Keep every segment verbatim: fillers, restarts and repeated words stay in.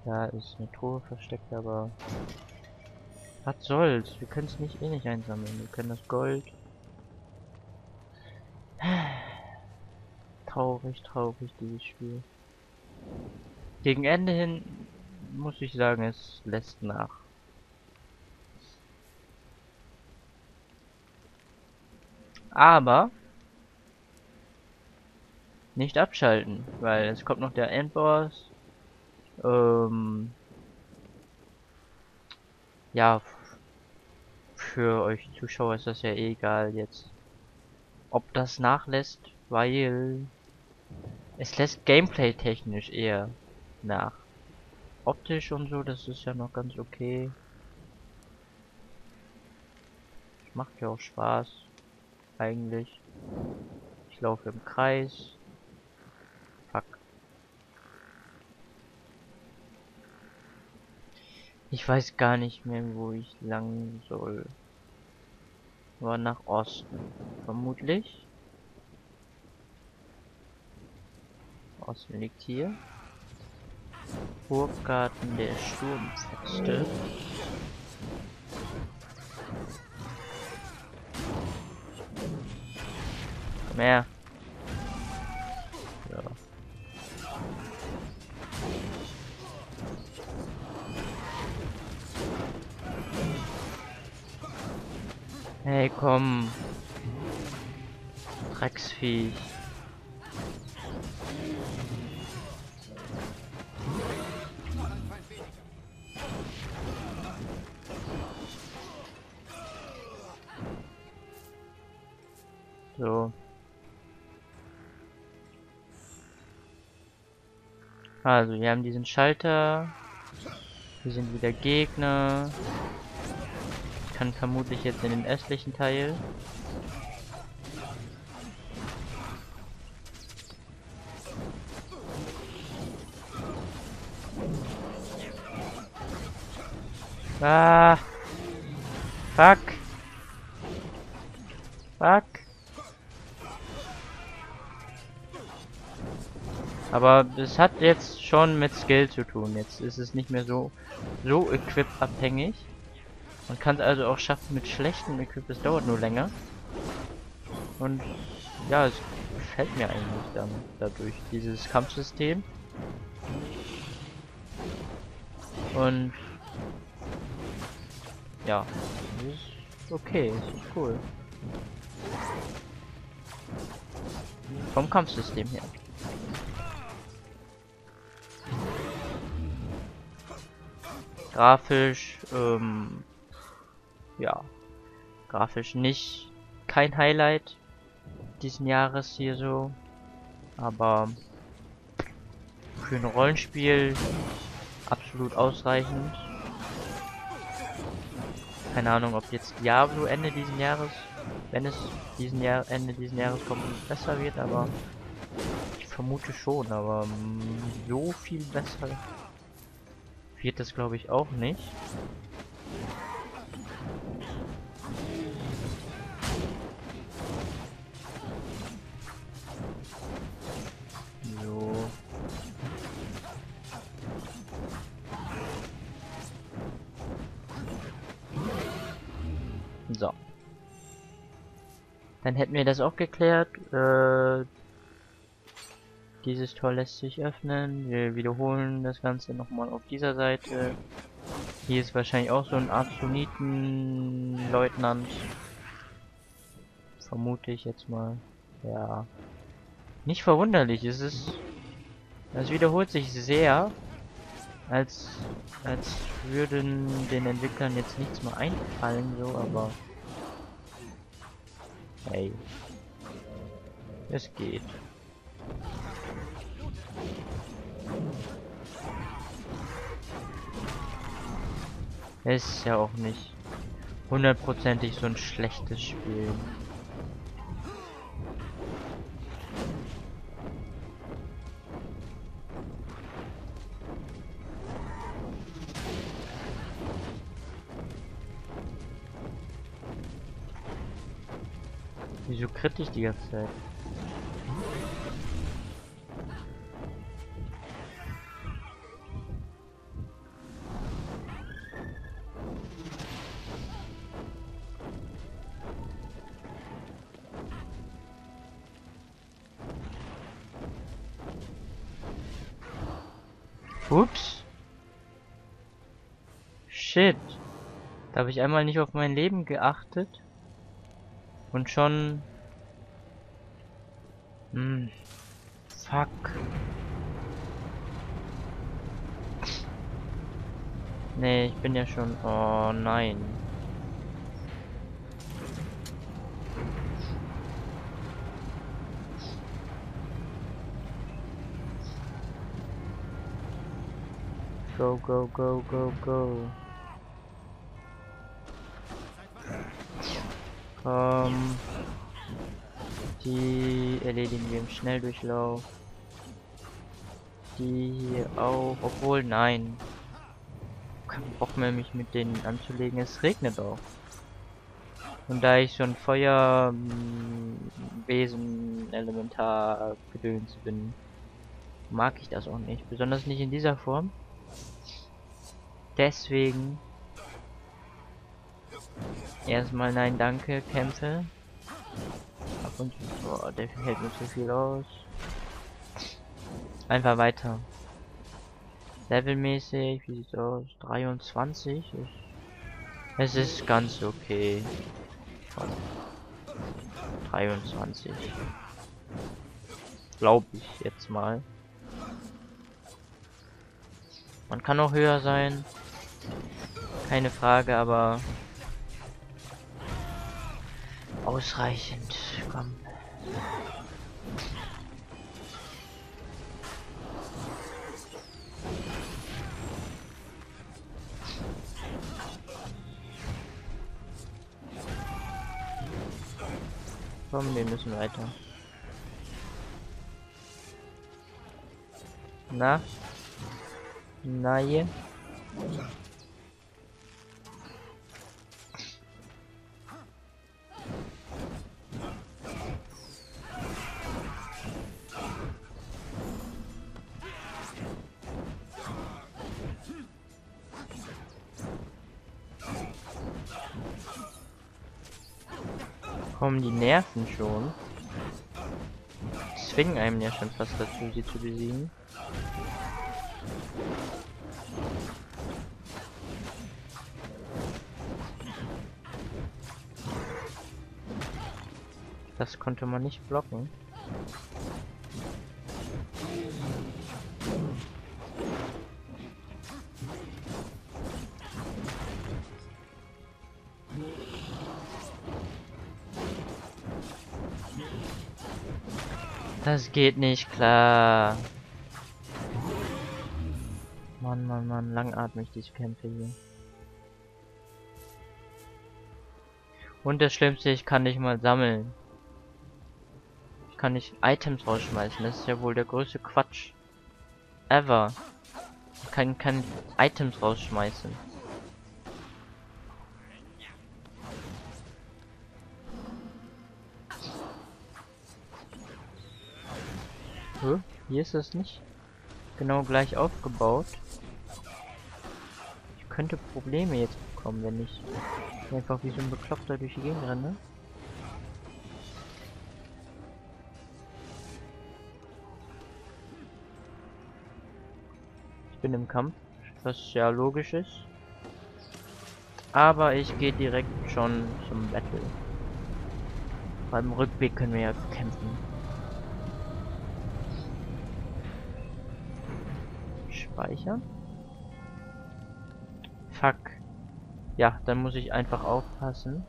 Da ist eine Truhe versteckt, aber was soll's? Wir können es nicht eh nicht einsammeln. Wir können das Gold. Traurig, traurig, dieses Spiel. Gegen Ende hin muss ich sagen, es lässt nach. Aber nicht abschalten, weil es kommt noch der Endboss. Ähm, ja, für euch Zuschauer ist das ja eh egal jetzt, ob das nachlässt, weil es lässt Gameplay technisch eher nach. Optisch und so, das ist ja noch ganz okay. Macht ja auch Spaß, eigentlich. Ich laufe im Kreis. Fuck. Ich weiß gar nicht mehr, wo ich lang soll. Aber nach Osten. Vermutlich. Osten liegt hier. Burggarten der Sturmfeste. Komm her. Ja. Hey, komm. Drecksviech. So. Also, wir haben diesen Schalter. Hier sind wieder Gegner. Ich kann vermutlich jetzt in den östlichen Teil. Ah. Fuck. Fuck. Aber es hat jetzt schon mit Skill zu tun. Jetzt ist es nicht mehr so so equip-abhängig. Man kann es also auch schaffen mit schlechtem Equip. Es dauert nur länger. Und ja, es gefällt mir eigentlich dann dadurch, dieses Kampfsystem. Und ja, das ist okay, das ist cool. Vom Kampfsystem her. Grafisch, ähm, ja, grafisch nicht, kein Highlight diesen Jahres hier so, aber für ein Rollenspiel absolut ausreichend. Keine Ahnung, ob jetzt Diablo Ende diesen Jahres, wenn es diesen Jahr Ende diesen Jahres kommt, besser wird, aber ich vermute schon, aber so viel besser wird das, glaube ich, auch nicht. So. So. Dann hätten wir das auch geklärt. Äh, dieses Tor lässt sich öffnen. Wir wiederholen das Ganze nochmal auf dieser Seite. Hier ist wahrscheinlich auch so ein Absoluten-Leutnant. Vermute ich jetzt mal. Ja. Nicht verwunderlich. Es ist. Es wiederholt sich sehr. Als, als würden den Entwicklern jetzt nichts mehr einfallen, so, aber. Hey. Es geht. Es ist ja auch nicht hundertprozentig so ein schlechtes Spiel. Wieso kritisch die ganze Zeit? Ups. Shit. Da habe ich einmal nicht auf mein Leben geachtet. Und schon... Hm. Fuck. Nee, ich bin ja schon... Oh nein. Go, go, go, go, go. Komm. Die erledigen wir im Schnelldurchlauf. Die hier auch. Obwohl, nein. Kein Bock mehr, mich mit denen anzulegen. Es regnet auch. Und da ich schon Feuer, Wesen, Elementar, Gedöns bin, mag ich das auch nicht. Besonders nicht in dieser Form. Deswegen erstmal nein, danke, Kämpfe. Ab und zu, boah, der hält mir zu viel aus. Einfach weiter. Levelmäßig, wie sieht's aus? dreiundzwanzig ist. Es ist ganz okay. Von dreiundzwanzig. Glaube ich jetzt mal. Man kann auch höher sein. Keine Frage, aber ausreichend. Komm. Komm, wir müssen weiter. Na? Na hier? Kommen die Nerven schon? Zwingen einem ja schon fast dazu, sie zu besiegen. Das konnte man nicht blocken. Das geht nicht klar. Mann, Mann, Mann, langatmig diese Kämpfe hier. Und das Schlimmste, ich kann nicht mal sammeln. Ich kann nicht Items rausschmeißen. Das ist ja wohl der größte Quatsch ever. Ich kann keine Items rausschmeißen. Huh? Hier ist es nicht genau gleich aufgebaut. Ich könnte Probleme jetzt bekommen, wenn ich einfach wie so ein Bekloppter durch die Gegend renne. Ich bin im Kampf, was ja logisch ist. Aber ich gehe direkt schon zum Battle. Beim Rückweg können wir ja kämpfen. Speichern. Fuck. Ja, dann muss ich einfach aufpassen.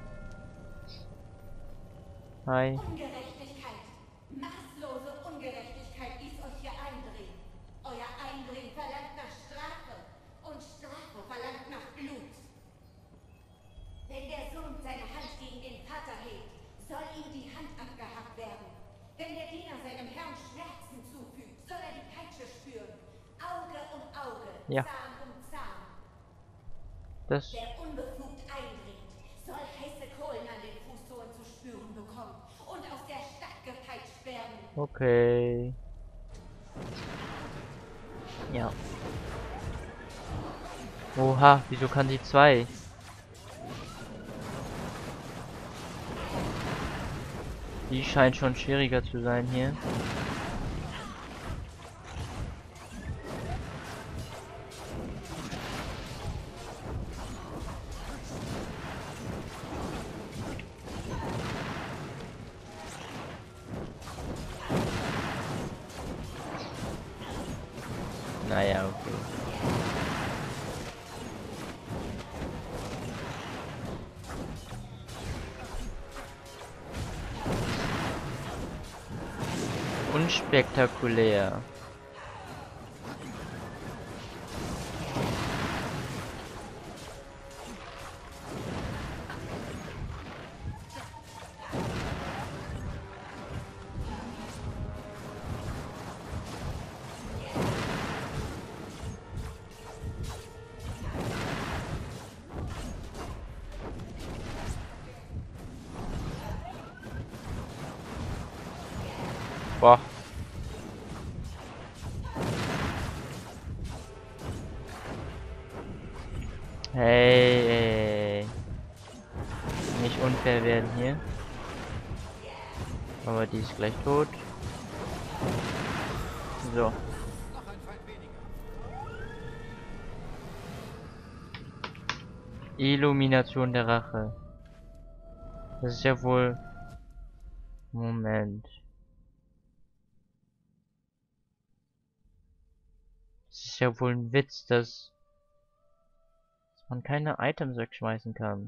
Hi. Ungerechtigkeit. Maßlose Ungerechtigkeit ließ euch hier eindringen. Euer Eindringen verlangt nach Strafe. Und Strafe verlangt nach Blut. Wenn der Sohn seine Hand gegen den Vater hebt, soll ihm die Hand abgehackt werden. Wenn der Diener seinem Herrn Schmerzen zufügt, soll er die Peitsche spüren. Auge um Auge, Ja. Zahn um Zahn. Das. Wer unbefugt eindringt, soll heiße Kohlen an den Fußsohlen zu spüren bekommen und aus der Stadt gepeitscht werden. Okay. Ja. Oha, wieso kann sie zwei? Die scheint schon schwieriger zu sein hier. Naja, okay. Unspektakulär. Boah. Hey, ey. Nicht unfair werden hier. Aber die ist gleich tot. So. Illumination der Rache. Das ist ja wohl... Moment. Das ist ja wohl ein Witz, dass man keine Items wegschmeißen kann.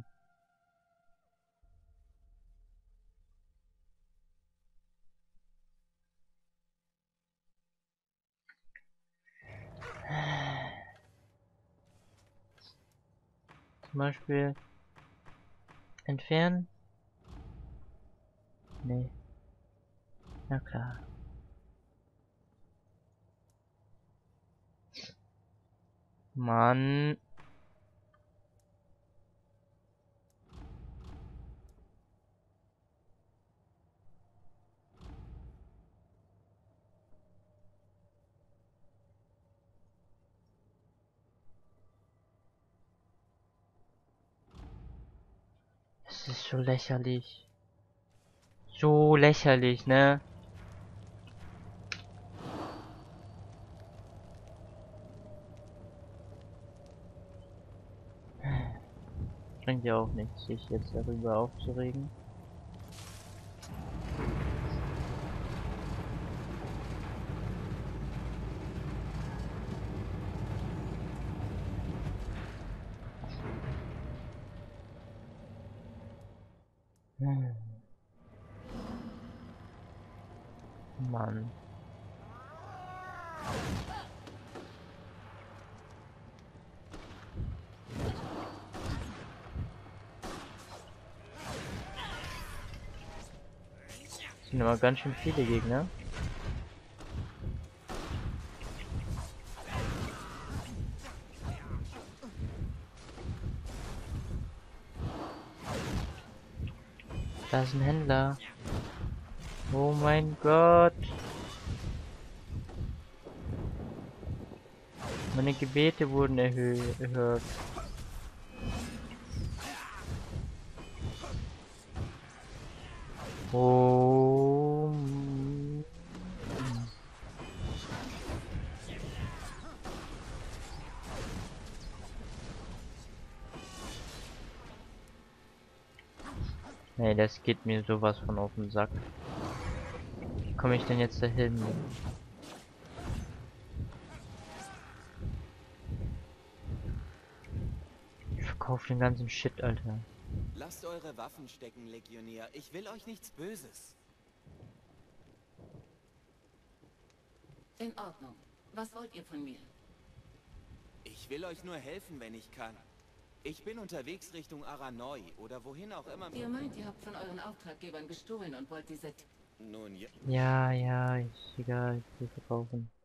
Zum Beispiel entfernen. Nee. Na klar. Mann. Das ist so lächerlich. So lächerlich, ne? Bringt ja auch nichts, sich jetzt darüber aufzuregen. Hm. Mann. Das sind aber ganz schön viele Gegner. Da ist ein Händler. Oh mein Gott. Meine Gebete wurden erhö- erhört. Oh. Nee, das geht mir sowas von auf den Sack. Wie komme ich denn jetzt dahin? Ich verkaufe den ganzen Shit, Alter. Lasst eure Waffen stecken, Legionär. Ich will euch nichts Böses. In Ordnung. Was wollt ihr von mir? Ich will euch nur helfen, wenn ich kann. Ich bin unterwegs Richtung Aranoi oder wohin auch immer. Ihr meint, ihr habt von euren Auftraggebern gestohlen und wollt diese... Nun ja. Ja, ja, ist egal, ich will verkaufen.